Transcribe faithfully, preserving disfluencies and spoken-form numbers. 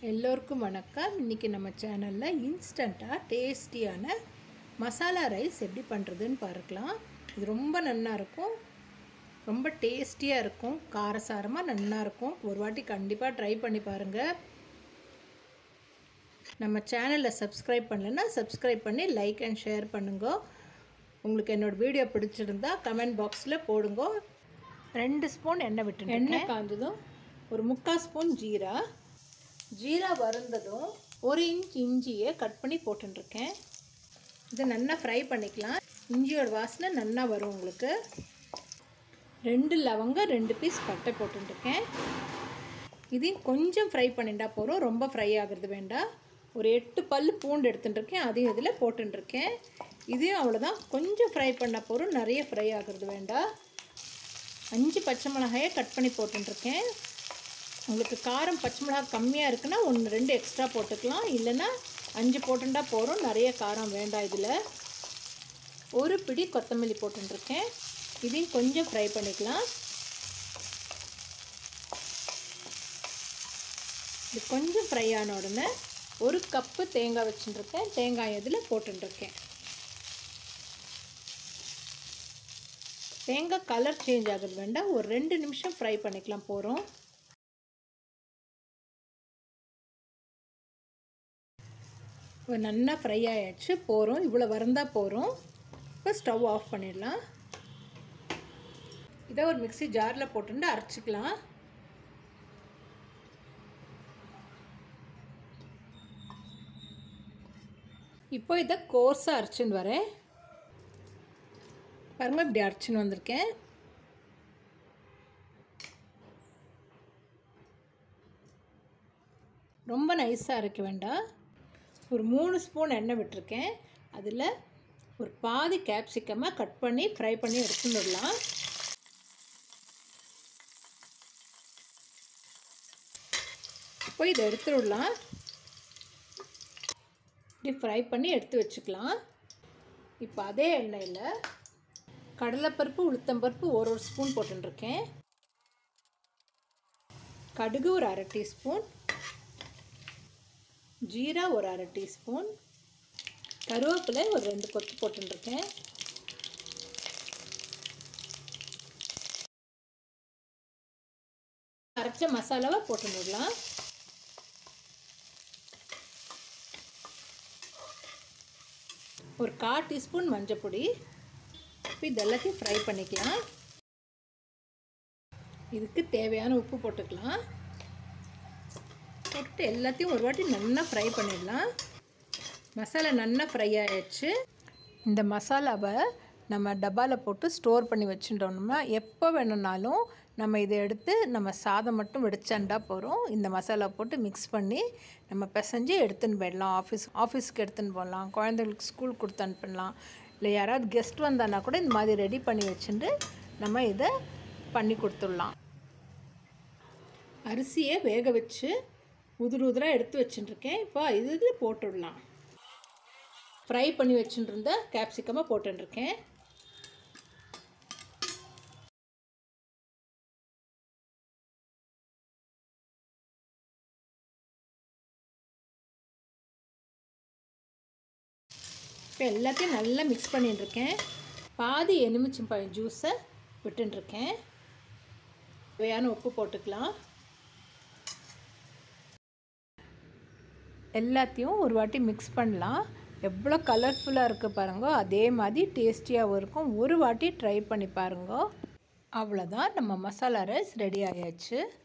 எல்லோருக்கும் வணக்கம். இன்றைக்கி நம்ம சேனலில் இன்ஸ்டண்ட்டாக டேஸ்டியான மசாலா ரைஸ் எப்படி பண்ணுறதுன்னு பார்க்கலாம். இது ரொம்ப நல்லா இருக்கும், ரொம்ப டேஸ்டியாக இருக்கும், காரசாரமாக நல்லா இருக்கும். ஒரு வாட்டி கண்டிப்பாக ட்ரை பண்ணி பாருங்கள். நம்ம சேனலில் சப்ஸ்கிரைப் பண்ணலைன்னா சப்ஸ்கிரைப் பண்ணி லைக் அண்ட் ஷேர் பண்ணுங்க. உங்களுக்கு என்னோடய வீடியோ பிடிச்சிருந்தா கமெண்ட் பாக்ஸில் போடுங்க. ரெண்டு ஸ்பூன் எண்ணெய் விட்டு எண்ணெய் காய்ஞ்சதும் ஒரு முக்கால் ஸ்பூன் ஜீரா ஜீரா வறுந்ததும் ஒரு இன்ச் இஞ்சியை கட் பண்ணி போட்டுருக்கேன். இதை நல்லா ஃப்ரை பண்ணிக்கலாம். இஞ்சியோட வாசனை நல்லா வரும் உங்களுக்கு. ரெண்டு லவங்க ரெண்டு பீஸ் பட்டை போட்டுருக்கேன். இதையும் கொஞ்சம் ஃப்ரை பண்ணிட்டா போகிறோம், ரொம்ப ஃப்ரை ஆகிறது வேண்டாம். ஒரு எட்டு பல் பூண்டு எடுத்துட்டுருக்கேன், அதையும் இதில் போட்டுருக்கேன். இதையும் அவ்வளோதான், கொஞ்சம் ஃப்ரை பண்ணால் போகிறோம், நிறைய ஃப்ரை ஆகிறது வேண்டாம். அஞ்சு பச்சை மிளகாயை கட் பண்ணி போட்டுருக்கேன். உங்களுக்கு காரம் பச்சை மிளகாய் கம்மியாக இருக்குன்னா ஒன்று ரெண்டு எக்ஸ்ட்ரா போட்டுக்கலாம், இல்லைன்னா அஞ்சு போட்டுண்டா போகிறோம், நிறைய காரம் வேண்டாம். இதில் ஒரு பிடி கொத்தமல்லி போட்டுருக்கேன். இதையும் கொஞ்சம் ஃப்ரை பண்ணிக்கலாம். இது கொஞ்சம் ஃப்ரை ஆன உடனே ஒரு கப்பு தேங்காய் வச்சுட்டுருக்கேன். தேங்காய் இதில் போட்டுருக்கேன். தேங்காய் கலர் சேஞ்ச் ஆகிறது வேண்டாம், ஒரு ரெண்டு நிமிஷம் ஃப்ரை பண்ணிக்கலாம் போகிறோம். நல்லா ஃப்ரை ஆகிடுச்சு, போகிறோம். இவ்வளோ வறந்தால் போகிறோம். இப்போ ஸ்டவ் ஆஃப் பண்ணிடலாம். இதை ஒரு மிக்ஸி ஜாரில் போட்டுட்டு அரைச்சிக்கலாம். இப்போ இதை கோர்ஸாக அரைச்சின்னு வரேன். பாருங்கள், இப்படி அரைச்சின்னு வந்திருக்கேன். ரொம்ப நைஸாக அரைக்க வேண்டாம். ஒரு மூணு ஸ்பூன் எண்ணெய் விட்டுருக்கேன். அதில் ஒரு பாதி கேப்சிகமாக கட் பண்ணி ஃப்ரை பண்ணி எடுத்துன்னு வரலாம். இப்போ இதை எடுத்து விடலாம். இப்படி ஃப்ரை பண்ணி எடுத்து வச்சுக்கலாம். இப்போ அதே எண்ணெயில் கடலைப்பருப்பு உளுத்தம்பருப்பு ஒரு ஒரு ஸ்பூன் போட்டுருக்கேன். கடுகு ஒரு அரை டீஸ்பூன், ஜீரா ஒரு அரை டீஸ்பூன், கருவேப்பிலை ஒரு ரெண்டு கொத்து போட்டுருக்கேன். அரைச்ச மசாலாவை போட்டுடலாம். ஒரு கால் டீஸ்பூன் மஞ்சள் பொடி. இப்போ இது எல்லாத்தையும் ஃப்ரை பண்ணிக்கலாம். இதுக்கு தேவையான உப்பு போட்டுக்கலாம். போட்டு எல்லாத்தையும் ஒரு வாட்டி நல்லா ஃப்ரை பண்ணிடலாம். மசாலா நல்லா ஃப்ரை ஆகிடுச்சு. இந்த மசாலாவை நம்ம டப்பாவில் போட்டு ஸ்டோர் பண்ணி வச்சுட்டோம்னா எப்போ வேணும்னாலும் நம்ம இதை எடுத்து நம்ம சாதம் மட்டும் வெடிச்சாண்டா போகிறோம். இந்த மசாலா போட்டு மிக்ஸ் பண்ணி நம்ம பிசைஞ்சு எடுத்துன்னு போயிடலாம். ஆஃபீஸ் ஆஃபீஸ்க்கு எடுத்துன்னு போடலாம், குழந்தைங்களுக்கு ஸ்கூல் கொடுத்து அனுப்பிடலாம். இல்லை யாராவது கெஸ்ட் வந்தான்னா கூட இந்த மாதிரி ரெடி பண்ணி வச்சுட்டு நம்ம இதை பண்ணி கொடுத்துடலாம். அரிசியை வேக வச்சு உதிர் உதிராக எடுத்து வச்சுட்டுருக்கேன். இப்போ இது இதில் போட்டுடலாம். ஃப்ரை பண்ணி வச்சுருந்த கேப்சிகமாக போட்டுருக்கேன். இப்போ எல்லாத்தையும் நல்லா மிக்ஸ் பண்ணிட்டுருக்கேன். பாதி எலுமிச்சம்பழம் ஜூஸை விட்டுருக்கேன். தேவையான உப்பு போட்டுக்கலாம். எல்லாத்தையும் ஒரு வாட்டி மிக்ஸ் பண்ணலாம். எவ்வளோ கலர்ஃபுல்லாக இருக்குது பாருங்க, அதே மாதிரி டேஸ்டியாகவும் இருக்கும். ஒரு வாட்டி ட்ரை பண்ணி பாருங்க. அவ்வளோதான், நம்ம மசாலா ரைஸ் ரெடி ஆயாச்சு.